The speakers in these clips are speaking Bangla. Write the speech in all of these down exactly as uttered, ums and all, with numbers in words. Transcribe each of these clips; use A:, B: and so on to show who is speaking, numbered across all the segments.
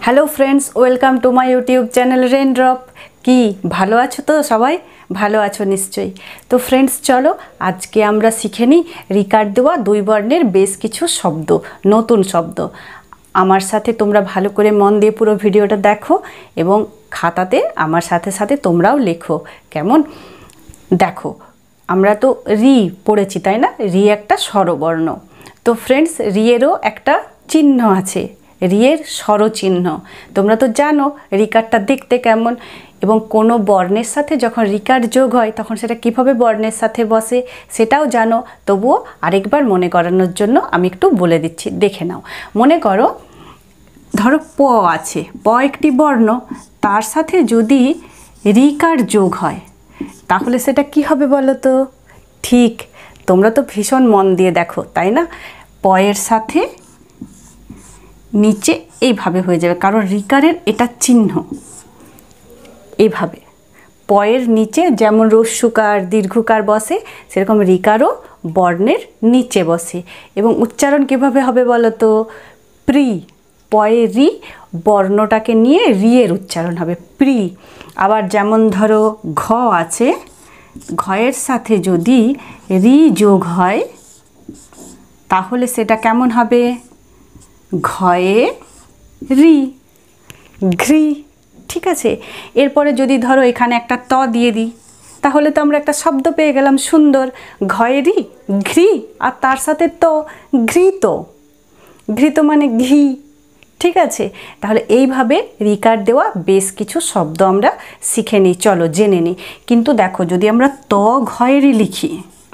A: Hello friends welcome to my YouTube channel Raindrop कि भालो आछो तो सबाई भालो आछो निश्चयई। तो फ्रेंड्स चलो आज के आमरा शिखे निई रिकार देওয়া दुई बर्णेर बेश किछु शब्द नतून शब्द। आमार साथे तोमरा भालो करे मन दिए पुरो भिडियोटा देखो एबं खाताते आमार साथे साथे तोमराओ लेखो केमन। देखो आमरा तो रि पड़ेछि ताई ना, रि एकटा स्वरबर्ण। तो फ्रेंड्स रिएरও একটা चिन्ह आछे, रिएर स्वरचिन्ह। तोमरा तो जानो रिकारटा देखते केमन एबं कोनो बर्णेर साथे जखन रिकार जोग हय तखन सेटा किभाबे बर्णेर साथे बसे सेटाओ जानो। तबुओ आरेकबार मने करानोर जोन्नो आमि एकटु बोले दिচ্ছি, देखे नाओ। मने करो धरो प आछे, प एकटी बर्ण, तार साथे जोदि रिकार जोग हय ताहले सेटा कि हबे बोलो तो? ठीक तोमरा तो भीषण मन दिए देखो ताई ना। प एर साथे नीचे এইভাবে হয়ে যাবে কারণ রিকারের এটা চিহ্ন। এইভাবে পয়ের নিচে যেমন রস্যকার দীর্ঘকার বসে সেরকম রিকারও বর্ণের নিচে বসে এবং উচ্চারণ কিভাবে হবে বলো তো? প্রি, পয়ে রি বর্ণটাকে নিয়ে রি এর উচ্চারণ হবে প্রি। আবার যেমন ধরো ঘ আছে, ঘয়ের সাথে যদি রি যোগ হয় তাহলে সেটা কেমন হবে? ঘয়ে রি, ঘ্রি। ঠিক আছে, এরপরে যদি ধরো এখানে একটা ত দিয়ে দিই তাহলে তো আমরা একটা শব্দ পেয়ে গেলাম সুন্দর, ঘয়ে রি ঘ্রি আর তার সাথে তো ঘৃত। ঘৃত মানে ঘি। ঠিক আছে, তাহলে এইভাবে রিকার দেওয়া বেশ কিছু শব্দ আমরা শিখে নিই, চলো জেনে নিই। কিন্তু দেখো যদি আমরা ত ঘয়ে রি লিখি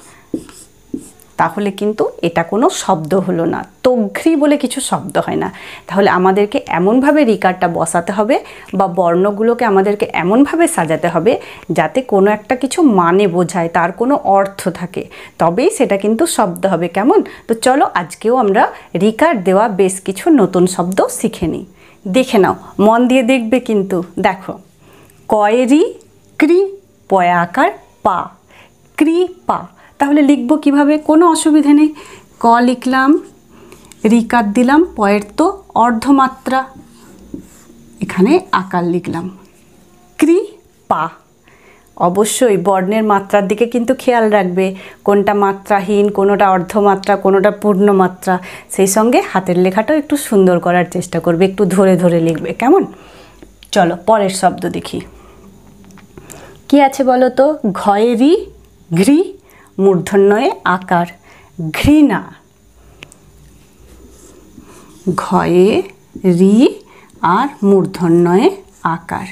A: তাহলে কিন্তু এটা কোনো শব্দ হলো না, তঘ্রি বলে কিছু শব্দ হয় না। তাহলে আমাদেরকে এমনভাবে রিকারটা বসাতে হবে বা বর্ণগুলোকে আমাদেরকে এমনভাবে সাজাতে হবে যাতে কোনো একটা কিছু মানে বোঝায়, তার কোনো অর্থ থাকে, তবেই সেটা কিন্তু শব্দ হবে। কেমন? তো চলো আজকেও আমরা রিকার দেওয়া বেশ কিছু নতুন শব্দ শিখে নিই। দেখে নাও, মন দিয়ে দেখবে কিন্তু। দেখো কয়েরি ক্রি, পয়া আকার পা, ক্রি পা। তাহলে লিখবো কিভাবে? কোনো অসুবিধা নেই। ক লিখলাম, রিকার দিলাম, পয়ের তো অর্ধমাত্রা, এখানে আকার লিখলাম ক্রি পা। অবশ্যই বর্ণের মাত্রার দিকে কিন্তু খেয়াল রাখবে, কোনটা মাত্রাহীন, কোনোটা অর্ধমাত্রা, কোনোটা পূর্ণমাত্রা। সেই সঙ্গে হাতের লেখাটাও একটু সুন্দর করার চেষ্টা করবে, একটু ধরে ধরে লিখবে। কেমন? চলো পরের শব্দ দেখি কি আছে বলো তো? ঘয়েরি ঘ্রি, মূর্ধন্যয়ে আকার ঘৃণা। ঘয়ে রি আর মূর্ধন্যয়ে আকার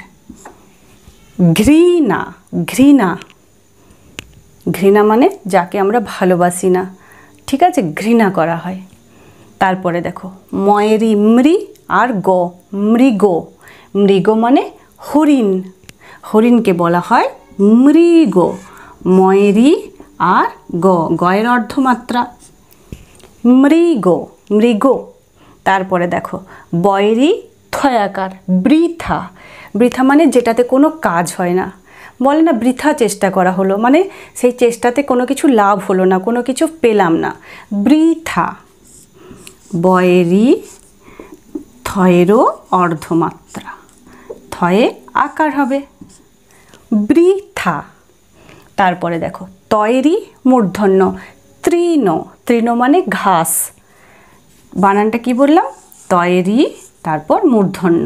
A: ঘৃণা। ঘৃণা, ঘৃণা মানে যাকে আমরা ভালোবাসি না। ঠিক আছে, ঘৃণা করা হয়। তারপরে দেখো ময়েরি মৃ আর গ, মৃগ। মৃগ মানে হরিণ, হরিণকে বলা হয় মৃগ। ময়েরি আর গ, গয়ের অর্ধমাত্রা মৃগ, মৃগ। তারপরে দেখো বয়েরি থয়াকার বৃথা। বৃথা মানে যেটাতে কোনো কাজ হয় না, বলে না বৃথা চেষ্টা করা হলো, মানে সেই চেষ্টাতে কোনো কিছু লাভ হলো না, কোনো কিছু পেলাম না, বৃথা। বয়েরি থয়েরও অর্ধমাত্রা, থয়ে আকার হবে বৃথা। তারপরে দেখো তয়েরি মূর্ধন্য তৃণ। তৃণ মানে ঘাস। বানানটা কি বললাম? তয়েরি তারপর মূর্ধন্য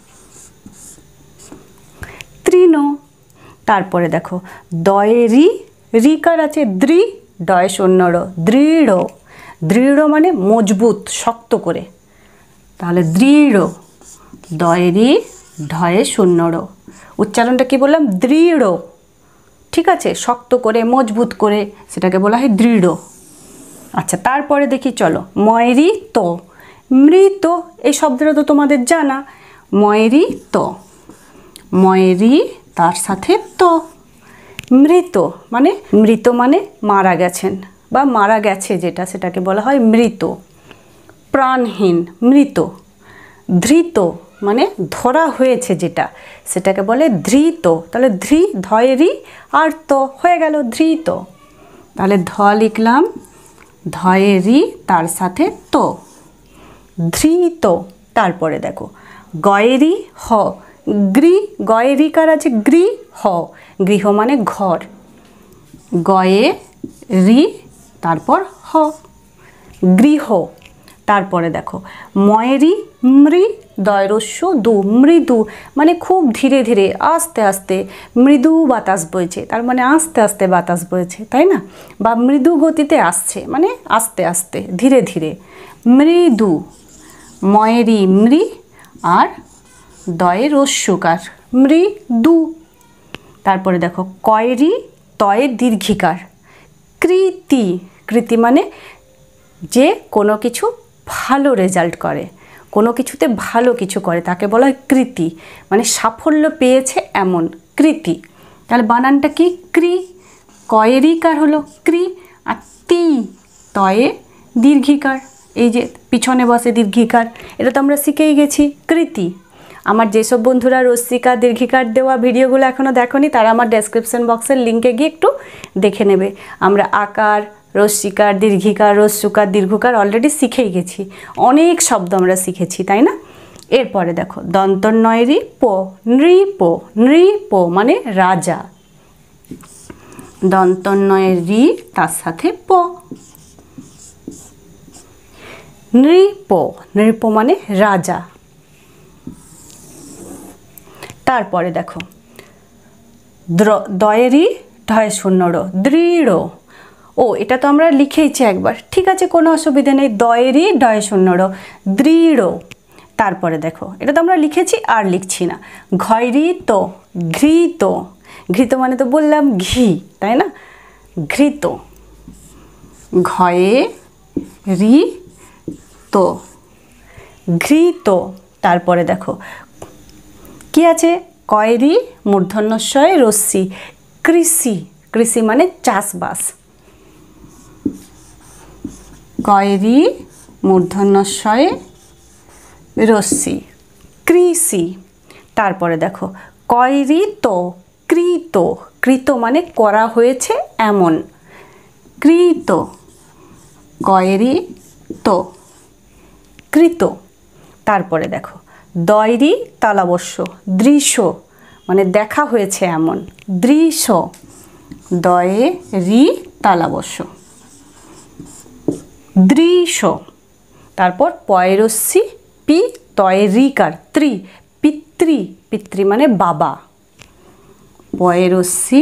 A: তৃণ। তারপরে দেখো দয়েরি রিকার আছে দৃ, ডয় শূন্যর দৃঢ়। দৃঢ় মানে মজবুত, শক্ত করে, তাহলে দৃঢ়। দয়েরি ঢয়ে শূন্যর, উচ্চারণটা কি বললাম? দৃঢ়। ঠিক আছে, শক্ত করে মজবুত করে সেটাকে বলা হয় দৃঢ়। আচ্ছা তারপরে দেখি চলো ময়েরি ত, মৃত। এই শব্দটা তো তোমাদের জানা, ময়েরি ত, ময়েরি তার সাথে ত, মৃত মানে মৃত মানে মারা গেছেন বা মারা গেছে যেটা, সেটাকে বলা হয় মৃত। প্রাণহীন মৃত। ধৃত মানে ধরা হয়েছে যেটা, সেটাকে বলে ধৃত। তাহলে ধৃ ধয়েরি আর তো হয়ে গেল ধৃত। তাহলে ধ লিখলাম, ধয়েরি তার সাথে তো, ধৃত। তারপরে দেখো গয়েরি হ, গৃ গয়ে রিকার আছে গৃহ, গৃহ মানে ঘর, গয়ে রি তারপর হ গৃহ। তারপরে দেখো ময়েরি মৃ দয়রস্য দু, মৃদু মানে খুব ধীরে ধীরে আস্তে আস্তে, মৃদু বাতাস বইছে তার মানে আস্তে আস্তে বাতাস বইছে, তাই না? বা মৃদু গতিতে আসছে মানে আস্তে আস্তে ধীরে ধীরে, মৃদু। ময়েরি মৃ আর দয়ে রস্যকার মৃদু। তারপরে দেখো কয়েরি তয়ে দীর্ঘিকার কৃতি, কৃতি মানে যে কোনো কিছু ভালো রেজাল্ট করে, কোনো কিছুতে ভালো কিছু করে তাকে বলা হয় কৃতি, মানে সাফল্য পেয়েছে এমন কৃতি। তাহলে বানানটা কি? কৃ, কয়েরিকার হলো কৃ, আর তি তয়ে দীর্ঘিকার, এই যে পিছনে বসে দীর্ঘিকার, এটা তো আমরা শিখেই গেছি কৃতি। আমার যেসব বন্ধুরা রস্যিকার দীর্ঘিকার দেওয়া ভিডিওগুলো এখনও দেখোনি তারা আমার ডেসক্রিপশন বক্সের লিঙ্কে গিয়ে একটু দেখে নেবে। আমরা আকার, রস্যিকার, দীর্ঘিকার, রস্যকার, দীর্ঘকার অলরেডি শিখেই গেছি, অনেক শব্দ আমরা শিখেছি, তাই না? এরপরে দেখো দন্তন্বয়েরই প, নৃপ, নৃপ মানে রাজা, দন্তন্বয়ের রি তার সাথে প, নৃপ, নৃপ মানে রাজা। তারপরে দেখো দয়েরি ঢয় শূন্য র, দৃঢ়। ও এটা তো আমরা লিখেইছি একবার, ঠিক আছে কোনো অসুবিধা নেই, দয়েরি ডয় শূন্য র, দৃঢ়। তারপরে দেখো এটা তো আমরা লিখেছি আর লিখছি না, ঘৃত, ঘৃত, ঘৃত মানে তো বললাম ঘি, তাই না? ঘৃত, ঘয়ে রি তো, ঘৃত। তারপরে দেখো কি আছে? কয়েরি মূর্ধন্যস্বয়ে রস্যি, কৃষি, কৃষি মানে চাষবাস, কয়েরি মূর্ধন্যস্বয়ে রস্যি, কৃষি। তারপরে দেখো কয়েরি তো, কৃত, কৃত মানে করা হয়েছে এমন, কৃত, কয়েরি তো, কৃত। তারপরে দেখো দয়রি তালাবস্য, দৃশ্য মানে দেখা হয়েছে এমন, দৃশ্য, দয়ে রি তালাবস্য, দৃশ্য। তারপর পয়রস্যি পি তয়ে রিকার ত্রি, পিতৃ, পিতৃ মানে বাবা, পয়রস্যি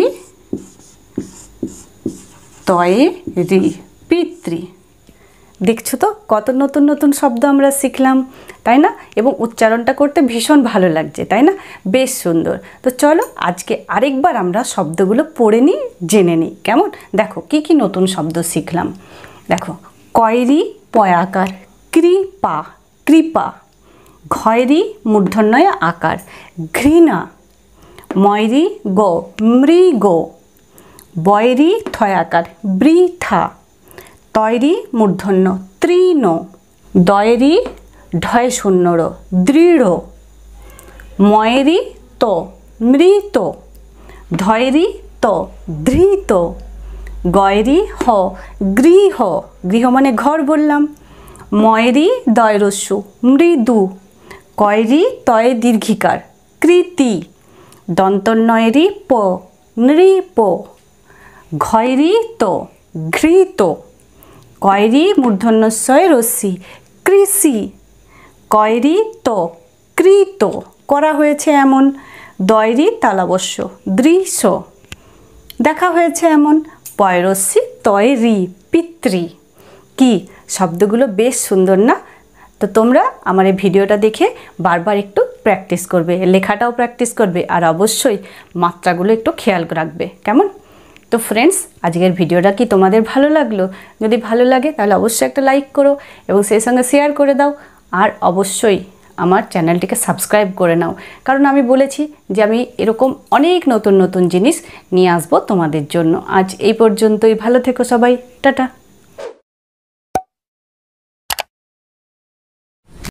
A: তয়ে রি পিতৃ। দেখছো তো কত নতুন নতুন শব্দ আমরা শিখলাম, তাই না? এবং উচ্চারণটা করতে ভীষণ ভালো লাগছে, তাই না? বেশ সুন্দর। তো চলো আজকে আরেকবার আমরা শব্দগুলো পড়ে নিই, জেনে নিই, কেমন? দেখো কি কি নতুন শব্দ শিখলাম। দেখো কয়েরি পয়াকার কৃপা, কৃপা, ঘয়রি মূর্ধন্যয় আকার ঘৃণা, ময়রি গো মৃগ, বয়রি থয়াকার বৃথা, তয়রি মূর্ধন্য তৃণ, দয়েরি ঢয় শূন্য র দৃঢ়, ময়েরি তো মৃত, ধয়রি তো ধৃত, গয়রি হ গৃহ, গৃহ মানে ঘর বললাম, ময়েরি দয়রস্যু মৃদু, কয়রি তয়ে দীর্ঘিকার কৃতি, দন্তন্বয়েরি প নৃপ, ঘয়রি তো ঘৃত, কয়রি মূর্ধন্যস্বয়ে রস্যি কৃষি, কয়রি তো কৃত করা হয়েছে এমন, দয়রি তালাবস্য দৃশ্য দেখা হয়েছে এমন, পয়রস্যি তয়ে রি পিতৃ। কি শব্দগুলো বেশ সুন্দর না? তো তোমরা আমার এই ভিডিওটা দেখে বারবার একটু প্র্যাকটিস করবে, লেখাটাও প্র্যাকটিস করবে, আর অবশ্যই মাত্রাগুলো একটু খেয়াল রাখবে, কেমন? তো ফ্রেন্ডস আজকের ভিডিওটা কি তোমাদের ভালো লাগলো? যদি ভালো লাগে তাহলে অবশ্যই একটা লাইক করো এবং সেই সঙ্গে শেয়ার করে দাও, আর অবশ্যই আমার চ্যানেলটিকে সাবস্ক্রাইব করে নাও, কারণ আমি বলেছি যে আমি এরকম অনেক নতুন নতুন জিনিস নিয়ে আসবো তোমাদের জন্য। আজ এই পর্যন্তই, ভালো থেকো সবাই, টাটা।